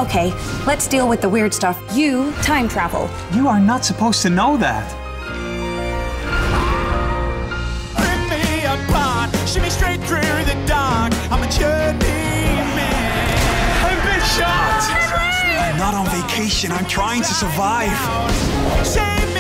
Okay, let's deal with the weird stuff. You time travel. You are not supposed to know that. Rip me apart, shimmy straight through the dark. I'm a journeyman. I've been shot! Henry! I'm not on vacation, I'm trying to survive. Save